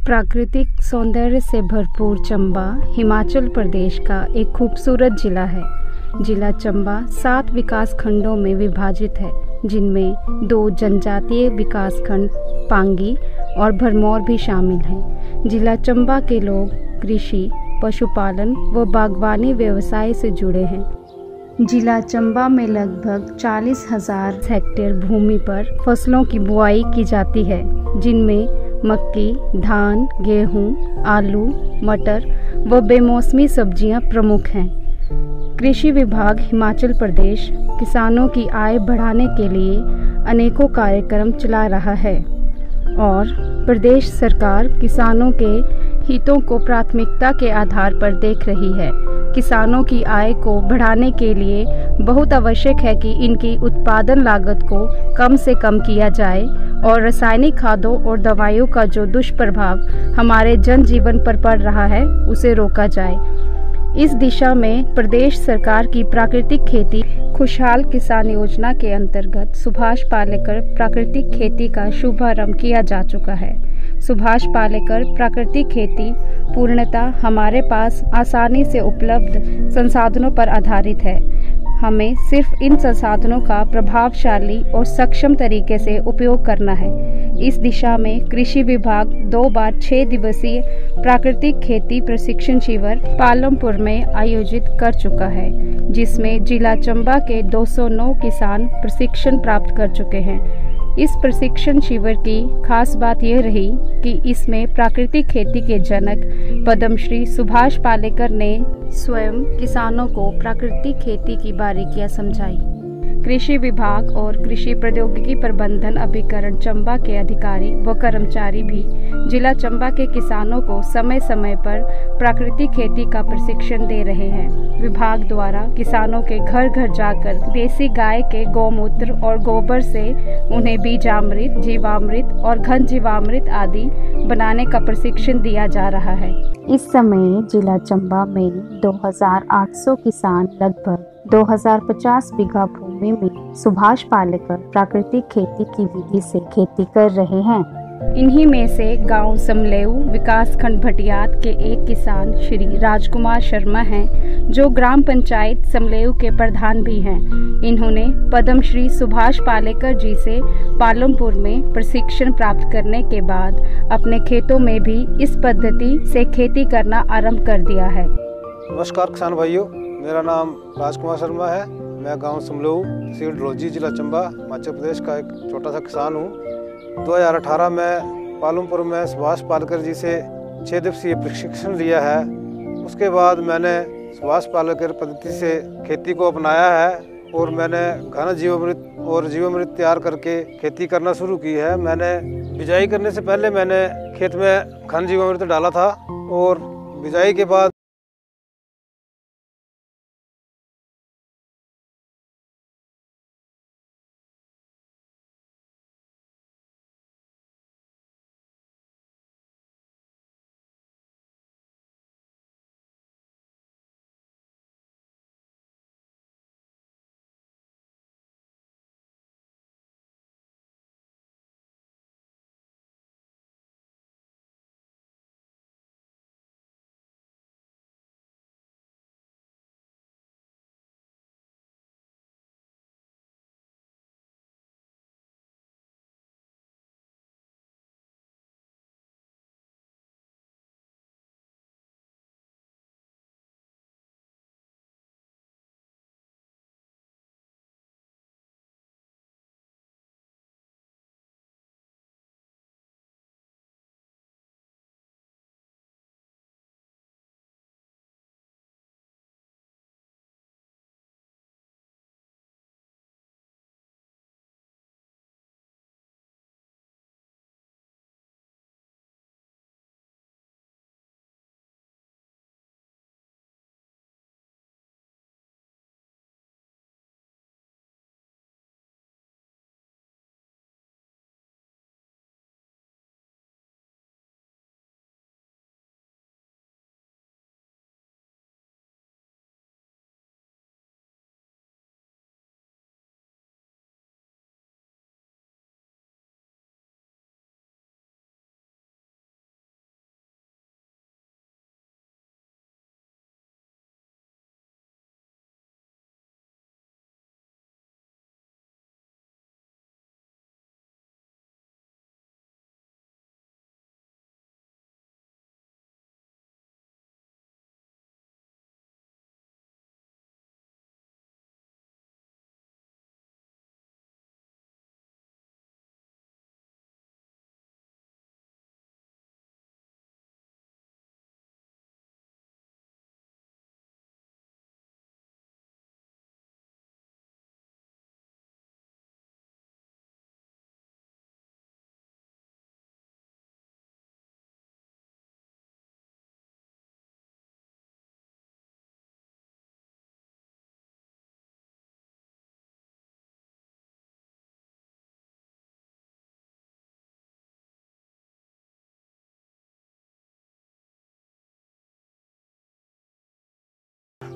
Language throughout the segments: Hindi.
प्राकृतिक सौंदर्य से भरपूर चंबा हिमाचल प्रदेश का एक खूबसूरत जिला है। जिला चंबा 7 विकास खंडों में विभाजित है, जिनमें 2 जनजातीय विकास खंड पांगी और भरमौर भी शामिल हैं। जिला चंबा के लोग कृषि, पशुपालन व बागवानी व्यवसाय से जुड़े हैं। जिला चंबा में लगभग 40,000 हेक्टेयर भूमि पर फसलों की बुआई की जाती है, जिनमें मक्की, धान, गेहूं, आलू, मटर व बेमौसमी सब्जियां प्रमुख हैं। कृषि विभाग हिमाचल प्रदेश किसानों की आय बढ़ाने के लिए अनेकों कार्यक्रम चला रहा है और प्रदेश सरकार किसानों के हितों को प्राथमिकता के आधार पर देख रही है। किसानों की आय को बढ़ाने के लिए बहुत आवश्यक है कि इनकी उत्पादन लागत को कम से कम किया जाए और रासायनिक खादों और दवाइयों का जो दुष्प्रभाव हमारे जनजीवन पर पड़ रहा है उसे रोका जाए। इस दिशा में प्रदेश सरकार की प्राकृतिक खेती खुशहाल किसान योजना के अंतर्गत सुभाष पालेकर प्राकृतिक खेती का शुभारंभ किया जा चुका है। सुभाष पालेकर प्राकृतिक खेती पूर्णतः हमारे पास आसानी से उपलब्ध संसाधनों पर आधारित है। हमें सिर्फ इन संसाधनों का प्रभावशाली और सक्षम तरीके से उपयोग करना है। इस दिशा में कृषि विभाग 2 बार 6 दिवसीय प्राकृतिक खेती प्रशिक्षण शिविर पालमपुर में आयोजित कर चुका है, जिसमें जिला चंबा के 209 किसान प्रशिक्षण प्राप्त कर चुके हैं। इस प्रशिक्षण शिविर की खास बात यह रही कि इसमें प्राकृतिक खेती के जनक पद्मश्री सुभाष पालेकर ने स्वयं किसानों को प्राकृतिक खेती की बारीकियां समझाई। कृषि विभाग और कृषि प्रौद्योगिकी प्रबंधन अभिकरण चंबा के अधिकारी व कर्मचारी भी जिला चंबा के किसानों को समय समय पर प्राकृतिक खेती का प्रशिक्षण दे रहे हैं। विभाग द्वारा किसानों के घर घर जाकर देसी गाय के गौमूत्र और गोबर से उन्हें बीजामृत, जीवामृत और घन जीवामृत आदि बनाने का प्रशिक्षण दिया जा रहा है। इस समय जिला चंबा में 2,800 किसान लगभग 2,050 बीघा भूमि में सुभाष पालेकर प्राकृतिक खेती की विधि से खेती कर रहे हैं। इन्हीं में से गांव समलेऊ विकासखंड भटियात के एक किसान श्री राजकुमार शर्मा हैं, जो ग्राम पंचायत समलेऊ के प्रधान भी हैं। इन्होंने पद्मश्री सुभाष पालेकर जी से पालमपुर में प्रशिक्षण प्राप्त करने के बाद अपने खेतों में भी इस पद्धति से खेती करना आरंभ कर दिया है। नमस्कार किसान भाइयों, मेरा नाम राजकुमार शर्मा है। मैं गांव समलेऊ, तहसील डलहौजी, जिला चंबा, हिमाचल प्रदेश का एक छोटा सा किसान हूं। 2018 में पालमपुर में सुभाष पालेकर जी से 6 दिवसीय प्रशिक्षण लिया है। उसके बाद मैंने सुभाष पालेकर पद्धति से खेती को अपनाया है और मैंने घन जीवामृत और जीवामृत तैयार करके खेती करना शुरू की है। मैंने बिजाई करने से पहले मैंने खेत में घन जीवामृत डाला था और बिजाई के बाद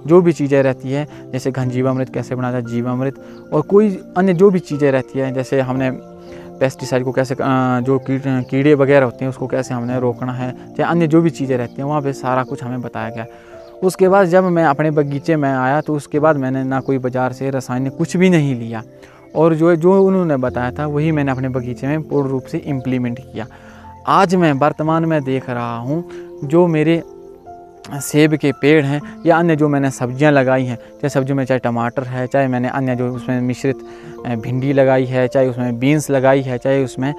जो भी चीज़ें रहती हैं, जैसे घन जीवामृत कैसे बनाता है, जीवामृत, और कोई अन्य जो भी चीज़ें रहती हैं, जैसे हमने पेस्टिसाइड को कैसे जो कीड़े वगैरह होते हैं उसको कैसे हमने रोकना है, चाहे अन्य जो भी चीज़ें रहती हैं, वहाँ पे सारा कुछ हमें बताया गया। उसके बाद जब मैं अपने बगीचे में आया तो उसके बाद मैंने ना कोई बाज़ार से रासायनिक कुछ भी नहीं लिया, और जो उन्होंने बताया था वही मैंने अपने बगीचे में पूर्ण रूप से इम्प्लीमेंट किया। आज मैं वर्तमान में देख रहा हूँ जो मेरे सेब के पेड़ हैं या अन्य जो मैंने सब्जियां लगाई हैं, चाहे सब्जियों में चाहे टमाटर है, चाहे मैंने अन्य जो उसमें मिश्रित भिंडी लगाई है, चाहे उसमें बीन्स लगाई है, चाहे उसमें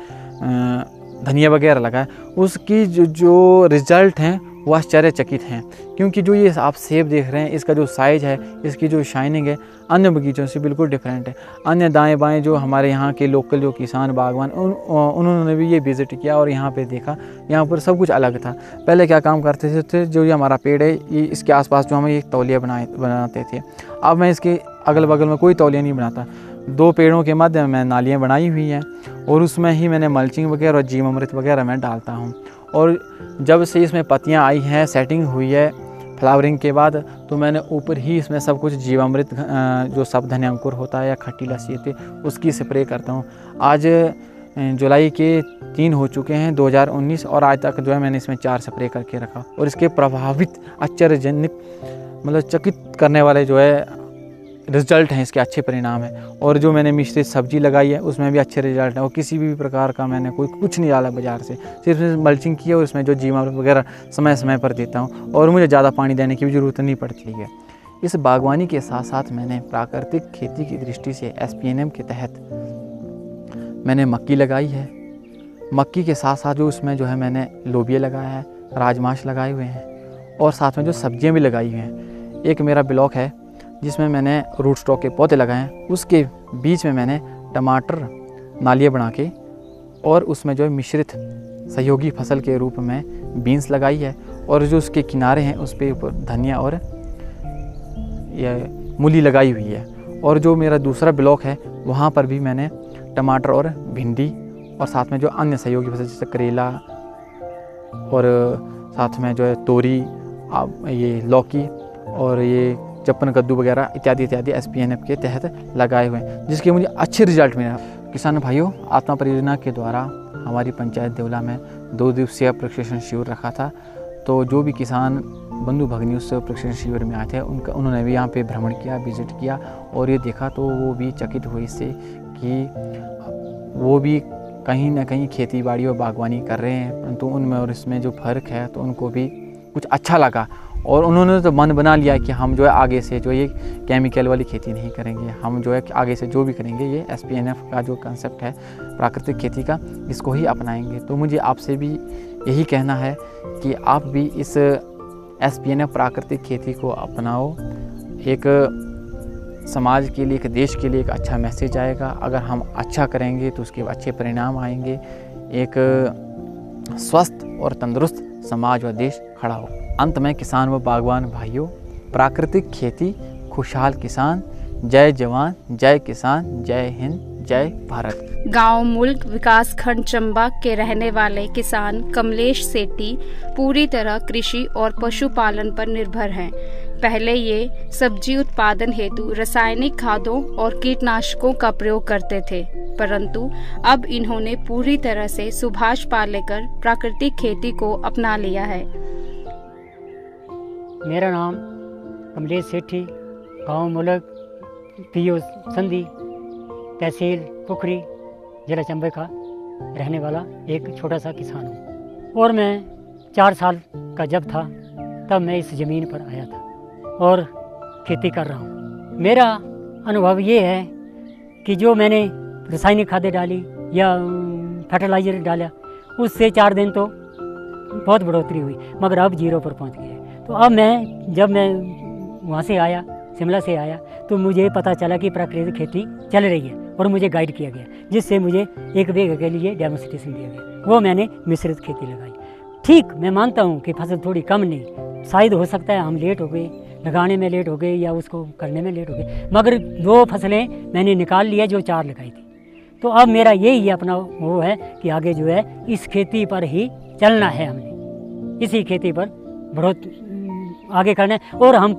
धनिया वगैरह लगाया, उसकी जो रिज़ल्ट हैं वो आश्चर्यचकित हैं। क्योंकि जो ये आप सेब देख रहे हैं, इसका जो साइज़ है, इसकी जो शाइनिंग है, अन्य बगीचों से बिल्कुल डिफरेंट है। अन्य दाएं बाएं जो हमारे यहाँ के लोकल जो किसान बागवान उन्होंने भी ये विज़िट किया और यहाँ पे देखा, यहाँ पर सब कुछ अलग था। पहले क्या काम करते थे, जो ये हमारा पेड़ है, ये इसके आसपास जो हम एक तौलिया बनाते थे, अब मैं इसके अगल बगल में कोई तौलिया नहीं बनाता। 2 पेड़ों के मध्य में नालियाँ बनाई हुई हैं और उसमें ही मैंने मल्चिंग वगैरह और जीवामृत वगैरह मैं डालता हूँ। और जब से इसमें पत्तियाँ आई हैं, सेटिंग हुई है फ्लावरिंग के बाद, तो मैंने ऊपर ही इसमें सब कुछ जीवामृत जो सब धन्य अंकुर होता है या खट्टी लस्सी होती है उसकी स्प्रे करता हूँ। आज जुलाई के 3 हो चुके हैं 2019, और आज तक जो है मैंने इसमें 4 स्प्रे करके रखा, और इसके प्रभावित आश्चर्यजनक मतलब चकित करने वाले जो है रिज़ल्ट हैं, इसके अच्छे परिणाम हैं। और जो मैंने मिश्रित सब्जी लगाई है उसमें भी अच्छे रिज़ल्ट हैं, और किसी भी प्रकार का मैंने कुछ नहीं डाला बाज़ार से, सिर्फ मल्चिंग की है और इसमें जो जीवामृत वगैरह समय समय पर देता हूँ, और मुझे ज़्यादा पानी देने की भी ज़रूरत नहीं पड़ती है। इस बागवानी के साथ साथ मैंने प्राकृतिक खेती की दृष्टि से SPNM के तहत मैंने मक्की लगाई है। मक्की के साथ साथ जो उसमें जो है मैंने लोबिया लगाया है, राजमाश लगाए हुए हैं, और साथ में जो सब्जियाँ भी लगाई हुई हैं। एक मेरा ब्लॉक है जिसमें मैंने रूट स्टॉक के पौधे लगाए हैं, उसके बीच में मैंने टमाटर नालियाँ बना के और उसमें जो है मिश्रित सहयोगी फसल के रूप में बीन्स लगाई है, और जो उसके किनारे हैं उस पर धनिया और ये मूली लगाई हुई है। और जो मेरा दूसरा ब्लॉक है वहाँ पर भी मैंने टमाटर और भिंडी और साथ में जो अन्य सहयोगी फसल जैसे करेला और साथ में जो है तोरी, ये लौकी और ये चप्पन कद्दू वगैरह इत्यादि इत्यादि SPNF के तहत लगाए हुए हैं, जिसके मुझे अच्छे रिजल्ट मिले। किसान भाइयों, आत्मा परियोजना के द्वारा हमारी पंचायत देवला में 2 दिवसीय प्रशिक्षण शिविर रखा था। तो जो भी किसान बंधु भगिनी उस प्रशिक्षण शिविर में आए थे उन्होंने भी यहाँ पे भ्रमण किया, विजिट किया, और ये देखा तो वो भी चकित हुए इससे कि वो भी कहीं ना कहीं खेती बाड़ी और बागवानी कर रहे हैं, परंतु उनमें और इसमें जो फ़र्क है तो उनको भी कुछ अच्छा लगा, और उन्होंने तो मन बना लिया कि हम जो है आगे से जो ये केमिकल वाली खेती नहीं करेंगे, हम जो है आगे से जो भी करेंगे ये SPNF का जो कंसेप्ट है प्राकृतिक खेती का, इसको ही अपनाएंगे। तो मुझे आपसे भी यही कहना है कि आप भी इस SPNF प्राकृतिक खेती को अपनाओ। एक समाज के लिए, एक देश के लिए एक अच्छा मैसेज आएगा। अगर हम अच्छा करेंगे तो उसके अच्छे परिणाम आएंगे। एक स्वस्थ और तंदुरुस्त समाज व देश खड़ा हो। अंत में किसान व बागवान भाइयों, प्राकृतिक खेती, खुशहाल किसान, जय जवान, जय किसान, जय हिंद, जय भारत। गांव मुल्क विकास खंड चंबा के रहने वाले किसान कमलेश सेठी पूरी तरह कृषि और पशुपालन पर निर्भर हैं। पहले ये सब्जी उत्पादन हेतु रासायनिक खादों और कीटनाशकों का प्रयोग करते थे, परंतु अब इन्होंने पूरी तरह से सुभाष पालेकर प्राकृतिक खेती को अपना लिया है। मेरा नाम कमलेश सेठी, गांव मुल्क, PO संधि, तहसील पुखरी, जिला चंबा का रहने वाला एक छोटा सा किसान हूँ। और मैं 4 साल का जब था तब मैं इस ज़मीन पर आया था और खेती कर रहा हूँ। मेरा अनुभव ये है कि जो मैंने रासायनिक खादें डाली या फर्टिलाइज़र डाला, उससे 4 दिन तो बहुत बढ़ोतरी हुई, मगर अब 0 पर पहुँच गए। तो अब जब मैं वहाँ से आया, शिमला से आया, तो मुझे पता चला कि प्राकृतिक खेती चल रही है और मुझे गाइड किया गया, जिससे मुझे 1 बीघे के लिए डेमोन्स्ट्रेशन दिया गया। वो मैंने मिश्रित खेती लगाई। ठीक, मैं मानता हूँ कि फसल थोड़ी कम नहीं, शायद हो सकता है हम लेट हो गए, लगाने में लेट हो गए या उसको करने में लेट हो गए, मगर 2 फसलें मैंने निकाल लिया जो 4 लगाई थी। तो अब मेरा यही अपना वो है कि आगे जो है इस खेती पर ही चलना है, हमने इसी खेती पर बहुत आगे करना है। और हमको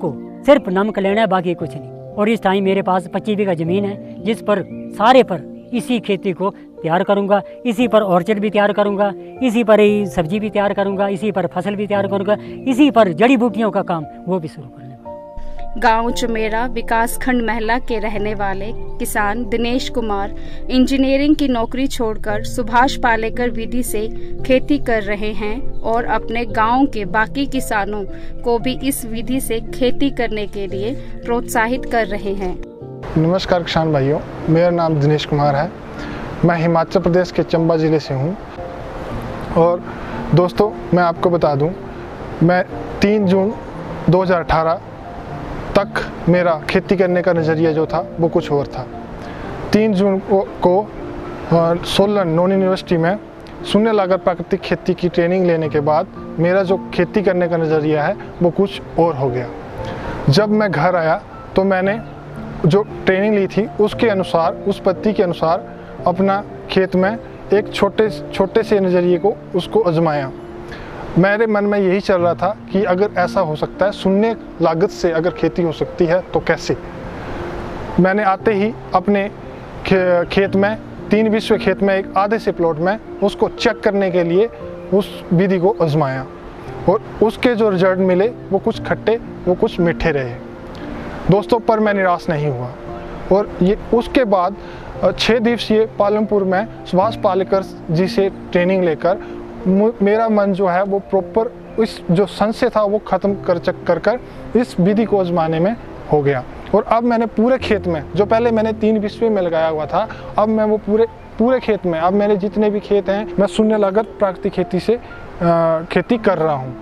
सिर्फ नमक लेना है, बाकी कुछ नहीं। और इस टाइम मेरे पास 25 बीघा ज़मीन है, जिस पर सारे पर इसी खेती को तैयार करूंगा, इसी पर ऑर्चर्ड भी तैयार करूंगा, इसी पर ही सब्जी भी तैयार करूंगा, इसी पर फसल भी तैयार करूंगा, इसी पर जड़ी बूटियों का काम वो भी शुरू करने वाला। गांव चुमेरा विकासखंड महला के रहने वाले किसान दिनेश कुमार इंजीनियरिंग की नौकरी छोड़कर सुभाष पालेकर विधि से खेती कर रहे हैं और अपने गांव के बाकी किसानों को भी इस विधि से खेती करने के लिए प्रोत्साहित कर रहे हैं। नमस्कार किसान भाइयों, मेरा नाम दिनेश कुमार है। मैं हिमाचल प्रदेश के चंबा ज़िले से हूँ। और दोस्तों, मैं आपको बता दूँ, मैं 3 जून 2018 तक मेरा खेती करने का नज़रिया जो था वो कुछ और था। 3 जून को सोलन नॉन यूनिवर्सिटी में शून्य लागत प्राकृतिक खेती की ट्रेनिंग लेने के बाद मेरा जो खेती करने का नज़रिया है वो कुछ और हो गया। जब मैं घर आया तो मैंने जो ट्रेनिंग ली थी उसके अनुसार, उस पद्धति के अनुसार अपना खेत में एक छोटे से नज़रिए को उसको आजमाया। मेरे मन में यही चल रहा था कि अगर ऐसा हो सकता है, शून्य लागत से अगर खेती हो सकती है तो कैसे। मैंने आते ही अपने खेत में 3 बीसवें खेत में एक आधे से प्लॉट में उसको चेक करने के लिए उस विधि को आजमाया और उसके जो रिजल्ट मिले वो कुछ खट्टे, वो कुछ मीठे रहे दोस्तों। पर मैं निराश नहीं हुआ और ये उसके बाद 6 दिवसीय पालमपुर में सुभाष पालेकर जी से ट्रेनिंग लेकर मेरा मन जो है वो प्रॉपर इस जो संशय था वो ख़त्म कर इस विधि को आजमाने में हो गया। और अब मैंने पूरे खेत में, जो पहले मैंने 3 बीसवें में लगाया हुआ था, अब मैं वो पूरे खेत में, अब मेरे जितने भी खेत हैं, मैं शून्य लागत प्राकृतिक खेती से खेती कर रहा हूँ।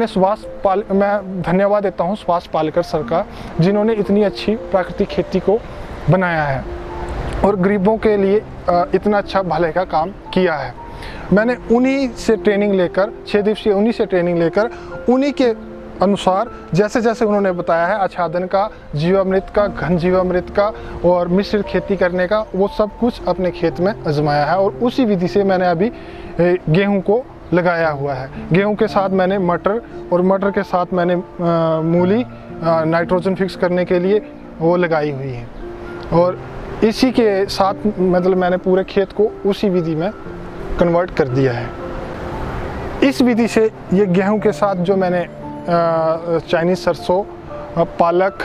मैं धन्यवाद देता हूँ सुभाष पालेकर सर का, जिन्होंने इतनी अच्छी प्राकृतिक खेती को बनाया है और गरीबों के लिए इतना अच्छा भले का काम किया है। मैंने उन्हीं से ट्रेनिंग लेकर, 6 दिवसीय उन्हीं से ट्रेनिंग लेकर, उन्हीं के अनुसार जैसे जैसे उन्होंने बताया है, आच्छादन का, जीवामृत का, घन जीवामृत का और मिश्रित खेती करने का, वो सब कुछ अपने खेत में आजमाया है। और उसी विधि से मैंने अभी गेहूं को लगाया हुआ है। गेहूं के साथ मैंने मटर और मटर के साथ मैंने मूली नाइट्रोजन फिक्स करने के लिए वो लगाई हुई है। और इसी के साथ मतलब मैंने पूरे खेत को उसी विधि में कन्वर्ट कर दिया है। इस विधि से ये गेहूं के साथ जो मैंने चाइनीज़ सरसों, पालक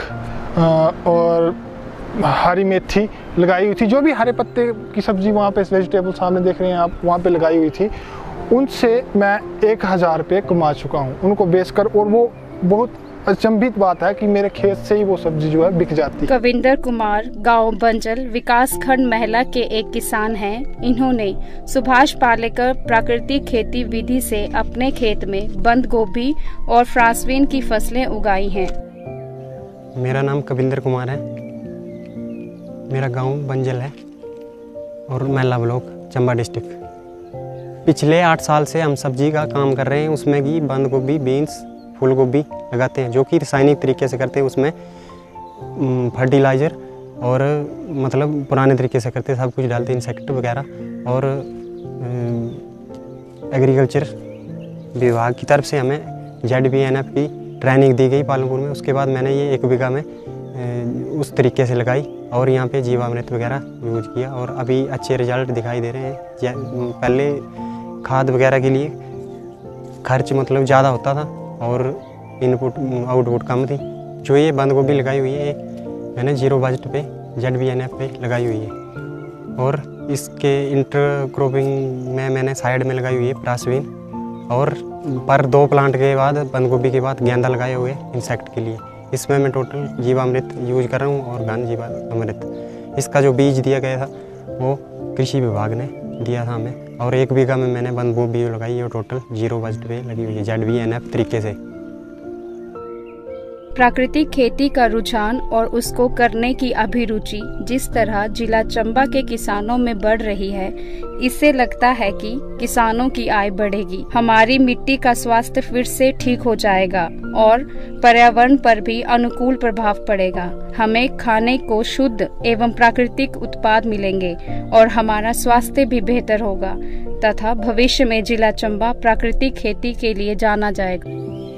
और हरी मेथी लगाई हुई थी, जो भी हरे पत्ते की सब्जी वहाँ पे वेजिटेबल सामने देख रहे हैं आप, वहाँ पे लगाई हुई थी, उनसे मैं 1000 रुपये कमा चुका हूँ उनको बेचकर। और वो बहुत अचंभित बात है कि मेरे खेत से ही वो सब्जी जो है बिक जाती है। कविंदर कुमार गांव बंजल विकासखंड महला के एक किसान हैं। इन्होंने सुभाष पालेकर प्राकृतिक खेती विधि से अपने खेत में बंद गोभी और फ्रांसबीन की फसलें उगाई हैं। मेरा नाम कविंदर कुमार है, मेरा गांव बंजल है और महला ब्लॉक, चंबा डिस्ट्रिक्ट। पिछले 8 साल से हम सब्जी का काम कर रहे हैं। उसमें भी बंद गोभी, बीन्स, फूल गोभी लगाते हैं, जो कि रासायनिक तरीके से करते हैं। उसमें फर्टिलाइज़र और मतलब पुराने तरीके से करते हैं, सब कुछ डालते हैं, इंसेक्ट वगैरह। और एग्रीकल्चर विभाग की तरफ से हमें ZBNF की ट्रेनिंग दी गई पालमपुर में। उसके बाद मैंने ये 1 बीघा में उस तरीके से लगाई और यहाँ पे जीवामृत वगैरह यूज किया और अभी अच्छे रिजल्ट दिखाई दे रहे हैं। पहले खाद वगैरह के लिए खर्च मतलब ज़्यादा होता था और इनपुट आउटपुट कम थी। जो ये बंद गोभी लगाई हुई है मैंने 0 बजट पे ZBNF पे लगाई हुई है। और इसके इंटर क्रॉपिंग में मैंने साइड में लगाई हुई है फ्रांसबीन और पर 2 प्लांट के बाद बंद गोभी के बाद गेंदा लगाए हुए इंसेक्ट के लिए। इसमें मैं टोटल जीवामृत यूज कर रहा हूँ और घन जीवामृत। इसका जो बीज दिया गया था वो कृषि विभाग ने दिया था हमें। और 1 बीघा में मैंने बंद गोभी लगाई है और टोटल 0 बजट पे लगी हुई है ZBNF तरीके से। प्राकृतिक खेती का रुझान और उसको करने की अभिरुचि जिस तरह जिला चंबा के किसानों में बढ़ रही है, इससे लगता है कि किसानों की आय बढ़ेगी, हमारी मिट्टी का स्वास्थ्य फिर से ठीक हो जाएगा और पर्यावरण पर भी अनुकूल प्रभाव पड़ेगा। हमें खाने को शुद्ध एवं प्राकृतिक उत्पाद मिलेंगे और हमारा स्वास्थ्य भी बेहतर होगा तथा भविष्य में जिला चंबा प्राकृतिक खेती के लिए जाना जाएगा।